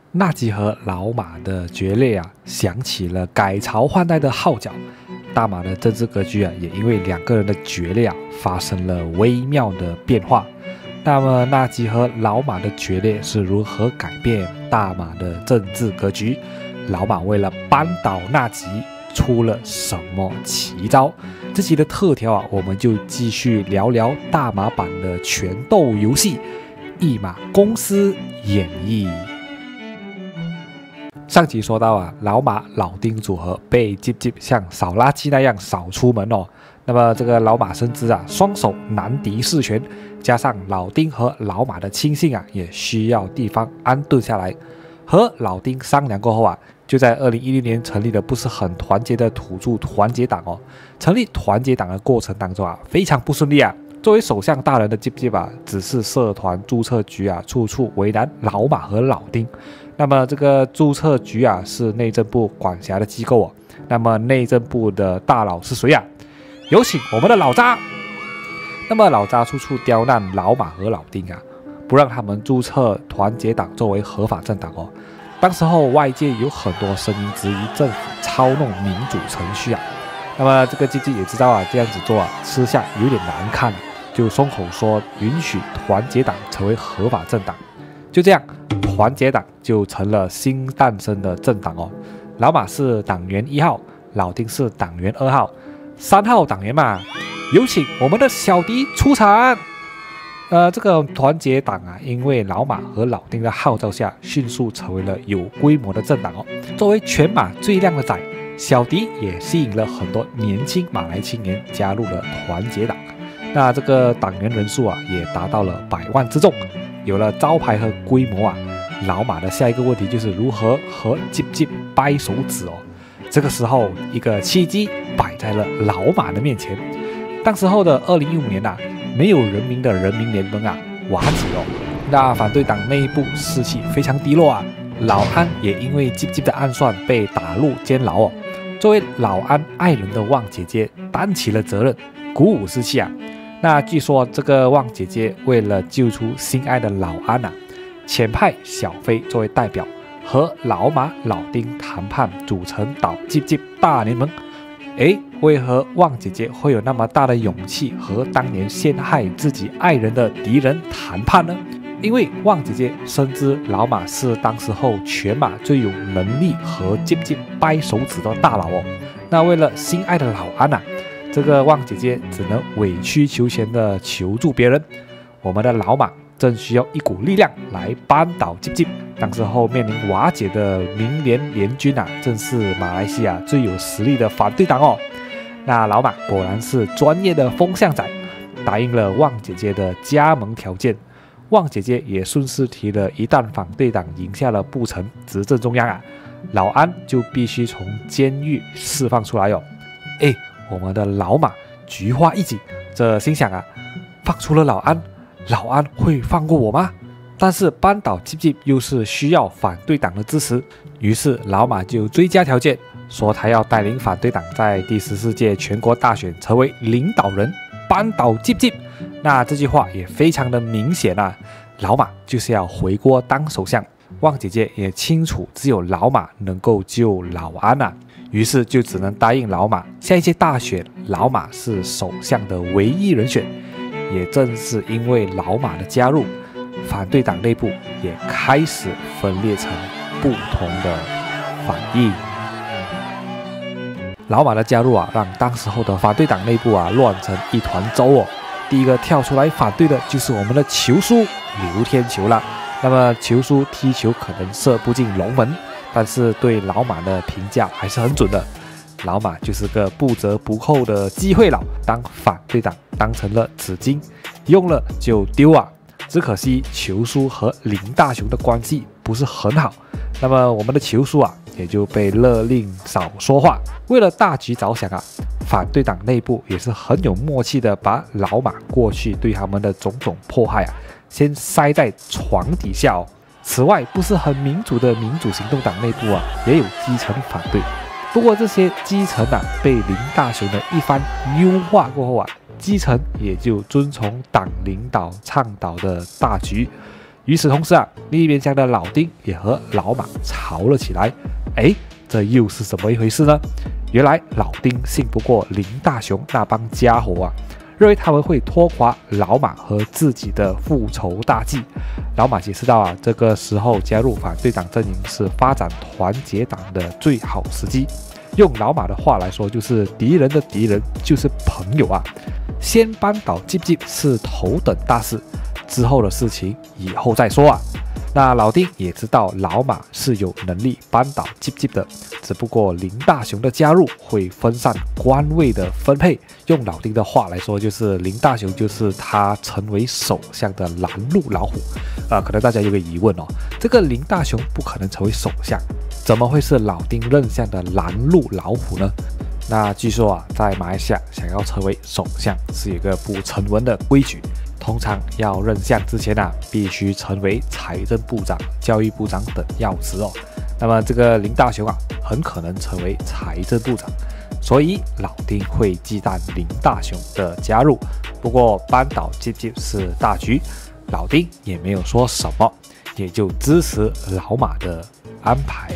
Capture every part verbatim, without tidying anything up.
纳吉和老马的决裂啊，响起了改朝换代的号角。大马的政治格局啊，也因为两个人的决裂啊，发生了微妙的变化。那么，纳吉和老马的决裂是如何改变大马的政治格局？老马为了扳倒纳吉，出了什么奇招？这期的特调啊，我们就继续聊聊大马版的权斗游戏《一马公司演义》。上集说到啊，老马老丁组合被吉吉像扫垃圾那样扫出门哦。那么这个老马深知啊，双手难敌四拳，加上老丁和老马的亲信啊，也需要地方安顿下来。和老丁商量过后啊，就在二零一六年成立了不是很团结的土著团结党哦。成立团结党的过程当中啊，非常不顺利啊。作为首相大人的吉吉啊，只是社团注册局啊，处处为难老马和老丁。那么这个注册局啊，是内政部管辖的机构哦。那么内政部的大佬是谁啊？有请我们的老扎。那么老扎处处刁难老马和老丁啊，不让他们注册团结党作为合法政党哦。当时候外界有很多声音质疑政府操弄民主程序啊。那么这个吉吉也知道啊，这样子做啊，吃相有点难看，就松口说允许团结党成为合法政党。就这样，团结党就成了新诞生的政党哦。老马是党员一号，老丁是党员二号，三号党员嘛，有请我们的小迪出场。呃，这个团结党啊，因为老马和老丁的号召下，迅速成为了有规模的政党哦。作为全马最靓的仔，小迪也吸引了很多年轻马来青年加入了团结党。那这个党员人数啊，也达到了百万之众。有了招牌和规模啊，老马的下一个问题就是如何和吉吉掰手指哦。这个时候，一个契机摆在了老马的面前。当时候的二零一五年啊，没有人民的人民联盟啊瓦解哦，那反对党内部士气非常低落啊。老安也因为吉吉的暗算被打入监牢哦。作为老安爱人的旺姐姐担起了责任，鼓舞士气啊。那据说这个旺姐姐为了救出心爱的老安啊，遣派小飞作为代表，和老马、老丁谈判，组成倒吉吉大联盟。诶，为何旺姐姐会有那么大的勇气和当年陷害自己爱人的敌人谈判呢？因为旺姐姐深知老马是当时候全马最有能力和吉吉掰手指的大佬哦。那为了心爱的老安啊，这个旺姐姐只能委曲求全的求助别人。我们的老马正需要一股力量来扳倒吉吉。当时候面临瓦解的民联联军啊，正是马来西亚最有实力的反对党哦。那老马果然是专业的风向仔，答应了旺姐姐的加盟条件。旺姐姐也顺势提了，一旦反对党赢下了不成执政中央啊，老安就必须从监狱释放出来哦。哎。我们的老马菊花一紧，这心想啊，放出了老安，老安会放过我吗？但是扳倒吉吉又是需要反对党的支持，于是老马就追加条件，说他要带领反对党在第十四届全国大选成为领导人，扳倒吉吉。那这句话也非常的明显啊，老马就是要回国当首相。旺姐姐也清楚，只有老马能够救老安啊。于是就只能答应老马，下一届大选，老马是首相的唯一人选。也正是因为老马的加入，反对党内部也开始分裂成不同的反应。老马的加入啊，让当时候的反对党内部啊乱成一团糟哦。第一个跳出来反对的就是我们的球叔刘天球了。那么球叔踢球可能射不进龙门，但是对老马的评价还是很准的。老马就是个不折不扣的机会佬，当反对党当成了纸巾，用了就丢啊。只可惜球叔和林大雄的关系不是很好，那么我们的球叔啊也就被勒令少说话。为了大局着想啊，反对党内部也是很有默契的，把老马过去对他们的种种迫害啊，先塞在床底下哦。此外，不是很民主的民主行动党内部啊，也有基层反对。不过这些基层啊，被林大雄的一番优化过后啊，基层也就遵从党领导倡导的大局。 与此同时啊，另一边厢的老丁也和老马吵了起来。哎，这又是怎么一回事呢？原来老丁信不过林大雄那帮家伙啊，认为他们会拖垮老马和自己的复仇大计。老马解释道啊，这个时候加入反对党阵营是发展团结党的最好时机。用老马的话来说，就是敌人的敌人就是朋友啊。先扳倒吉吉是头等大事，之后的事情以后再说啊。那老丁也知道老马是有能力扳倒吉吉的，只不过林大雄的加入会分散官位的分配。用老丁的话来说，就是林大雄就是他成为首相的拦路老虎。呃，可能大家有个疑问哦，这个林大雄不可能成为首相，怎么会是老丁任相的拦路老虎呢？那据说啊，在马来西亚想要成为首相是有一个不成文的规矩。通常要任相之前啊，必须成为财政部长、教育部长等要职哦。那么这个林大雄啊，很可能成为财政部长，所以老丁会忌惮林大雄的加入。不过扳倒吉吉是大局，老丁也没有说什么，也就支持老马的安排。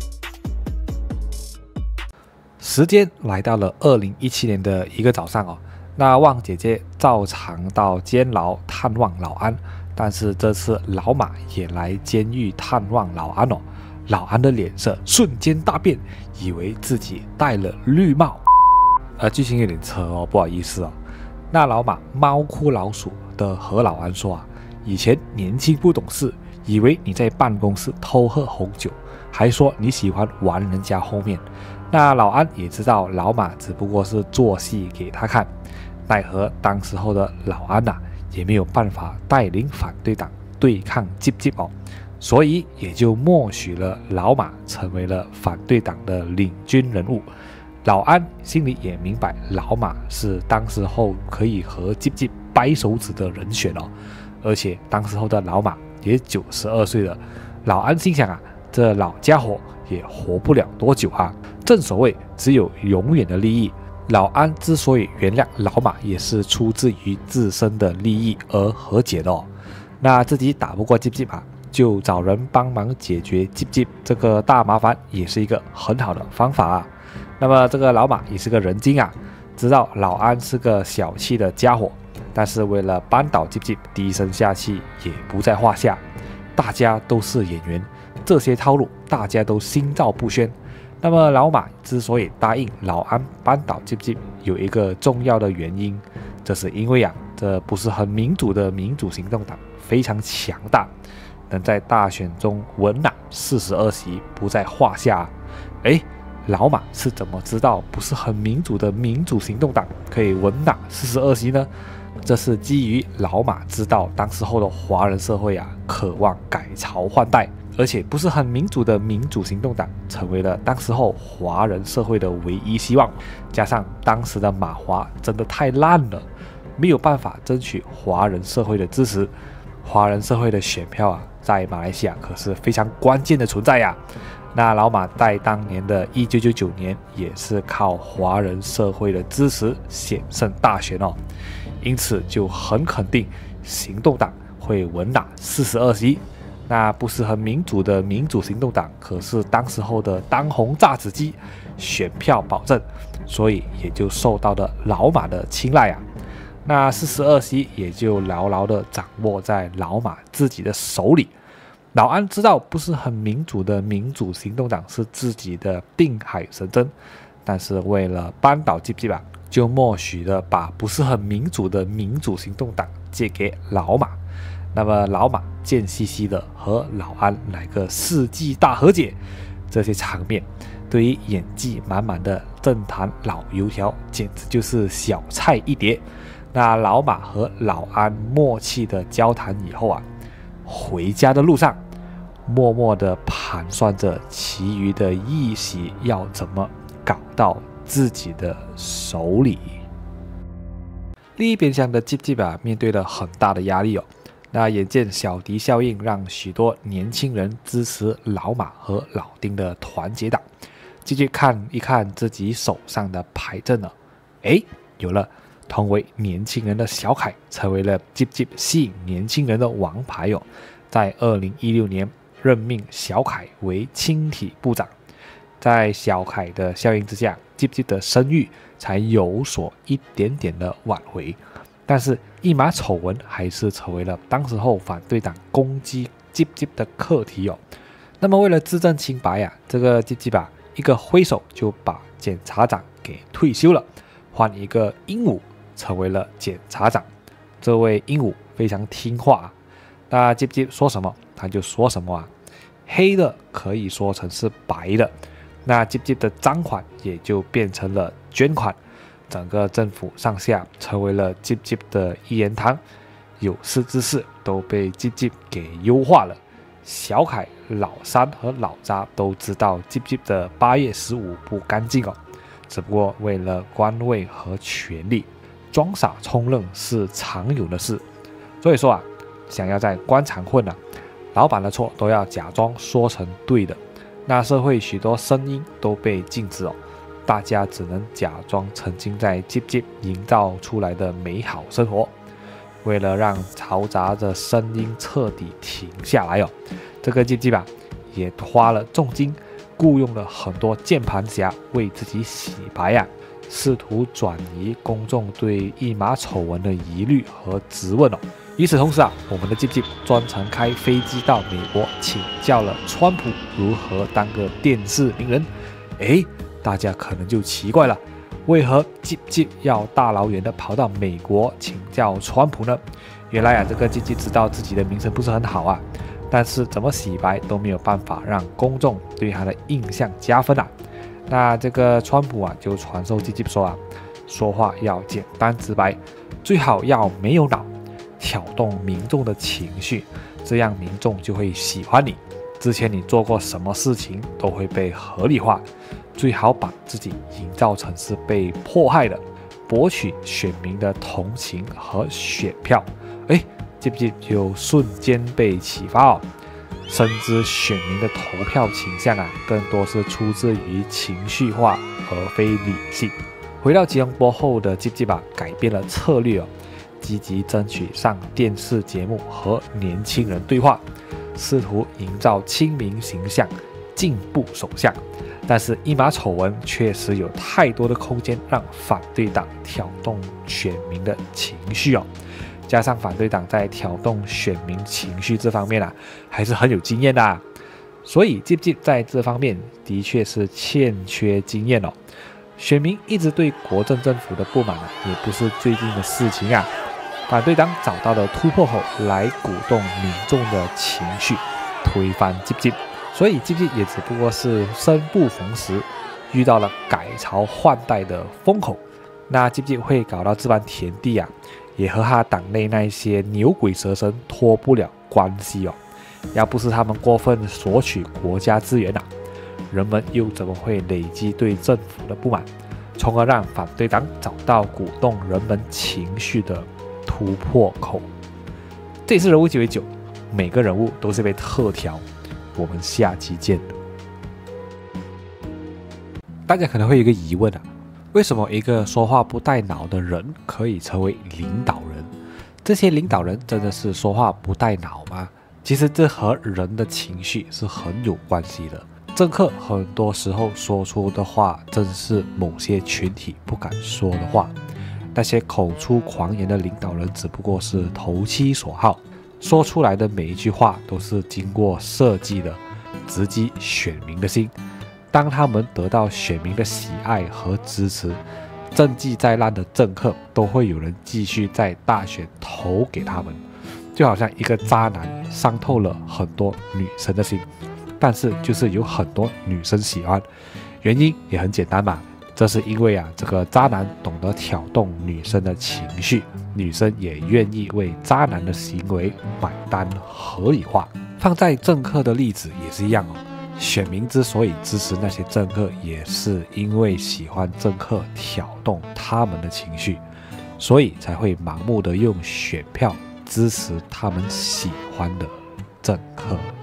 时间来到了二零一七年的一个早上哦。那旺姐姐照常到监牢探望老安，但是这次老马也来监狱探望老安哦。老安的脸色瞬间大变，以为自己戴了绿帽。呃，剧情有点扯哦，不好意思哦。那老马猫哭老鼠的和老安说啊，以前年轻不懂事，以为你在办公室偷喝红酒，还说你喜欢玩人家后面。那老安也知道老马只不过是做戏给他看。奈何当时候的老安呐、啊，也没有办法带领反对党对抗吉吉哦，所以也就默许了老马成为了反对党的领军人物。老安心里也明白，老马是当时候可以和吉吉掰手指的人选哦，而且当时候的老马也九十二岁了。老安心想啊，这老家伙也活不了多久啊。正所谓只有永远的利益。老安之所以原谅老马，也是出自于自身的利益而和解的哦。那自己打不过吉吉嘛，就找人帮忙解决吉吉这个大麻烦，也是一个很好的方法啊。那么这个老马也是个人精啊，知道老安是个小气的家伙，但是为了扳倒吉吉，低声下气也不在话下。大家都是演员，这些套路大家都心照不宣。那么老马之所以答应老安扳倒吉吉，有一个重要的原因，这是因为啊，这不是很民主的民主行动党非常强大，能在大选中稳拿四十二席不在话下。哎，老马是怎么知道不是很民主的民主行动党可以稳拿四十二席呢？这是基于老马知道当时候的华人社会啊，渴望改朝换代。而且不是很民主的民主行动党成为了当时候华人社会的唯一希望，加上当时的马华真的太烂了，没有办法争取华人社会的支持。华人社会的选票啊，在马来西亚可是非常关键的存在呀、啊。那老马在当年的一九九九年也是靠华人社会的支持险胜大选哦，因此就很肯定行动党会稳拿四十二席。那不是很民主的民主行动党可是当时候的当红炸子鸡，选票保证，所以也就受到了老马的青睐啊。那四十二席也就牢牢的掌握在老马自己的手里。老安知道不是很民主的民主行动党是自己的定海神针，但是为了扳倒吉吉吧，就默许的把不是很民主的民主行动党借给老马。那么老马贱兮兮的和老安来个世纪大和解，这些场面对于演技满满的政坛老油条简直就是小菜一碟。那老马和老安默契的交谈以后啊，回家的路上默默的盘算着其余的一席要怎么搞到自己的手里。另一边厢的吉吉吧面对了很大的压力哦。那眼见小迪效应让许多年轻人支持老马和老丁的团结党，继续看一看自己手上的牌阵了。诶，有了，同为年轻人的小凯成为了吉吉吸引年轻人的王牌哦。 在二零一六年任命小凯为青体部长。在小凯的效应之下，吉吉的声誉才有所一点点的挽回。但是，一马丑闻还是成为了当时候反对党攻击吉吉的课题哦。那么，为了自证清白呀、啊，这个吉吉吧一个挥手就把检察长给退休了，换一个鹦鹉成为了检察长。这位鹦鹉非常听话、啊，那吉吉说什么他就说什么啊，黑的可以说成是白的。那吉吉的赃款也就变成了捐款，整个政府上下成为了吉吉的一言堂，有识之士都被吉吉给优化了。小凯、老三和老扎都知道吉吉的八月十五不干净哦，只不过为了官位和权力，装傻充愣是常有的事。所以说啊，想要在官场混啊，老板的错都要假装说成对的。那社会许多声音都被禁止哦，大家只能假装沉浸在吉吉营造出来的美好生活。为了让嘈杂的声音彻底停下来哦，这个吉吉吧也花了重金，雇佣了很多键盘侠为自己洗白啊，试图转移公众对一马丑闻的疑虑和质问哦。与此同时啊，我们的吉吉专程开飞机到美国，请教了川普如何当个电视名人。诶，大家可能就奇怪了，为何吉吉要大老远的跑到美国请教川普呢？原来啊，这个吉吉知道自己的名声不是很好啊，但是怎么洗白都没有办法让公众对他的印象加分啊。那这个川普啊，就传授吉吉说啊，说话要简单直白，最好要没有脑。挑动民众的情绪，这样民众就会喜欢你。之前你做过什么事情都会被合理化，最好把自己营造成是被迫害的，博取选民的同情和选票。哎，吉吉就瞬间被启发哦，深知选民的投票倾向啊，更多是出自于情绪化而非理性。回到吉隆坡后的吉吉吧，改变了策略哦。积极争取上电视节目和年轻人对话，试图营造亲民形象，进步首相。但是，一马丑闻确实有太多的空间让反对党挑动选民的情绪哦。加上反对党在挑动选民情绪这方面啊，还是很有经验的、啊。所以，吉吉在这方面的确是欠缺经验哦。选民一直对国政政府的不满啊，也不是最近的事情啊。反对党找到了突破口来鼓动民众的情绪，推翻吉吉，所以吉吉也只不过是生不逢时，遇到了改朝换代的风口。那吉吉会搞到这般田地啊，也和他党内那些牛鬼蛇神脱不了关系哦。要不是他们过分索取国家资源啊，人们又怎么会累积对政府的不满，从而让反对党找到鼓动人们情绪的突破口？这里是人物九十九，每个人物都是被特调。我们下期见。大家可能会有一个疑问啊，为什么一个说话不带脑的人可以成为领导人？这些领导人真的是说话不带脑吗？其实这和人的情绪是很有关系的。政客很多时候说出的话，正是某些群体不敢说的话。那些口出狂言的领导人只不过是投其所好，说出来的每一句话都是经过设计的，直击选民的心。当他们得到选民的喜爱和支持，政绩再烂的政客都会有人继续在大选投给他们。就好像一个渣男伤透了很多女生的心，但是就是有很多女生喜欢，原因也很简单嘛。这是因为啊，这个渣男懂得挑动女生的情绪，女生也愿意为渣男的行为买单合理化。放在政客的例子也是一样哦，选民之所以支持那些政客，也是因为喜欢政客挑动他们的情绪，所以才会盲目的用选票支持他们喜欢的政客。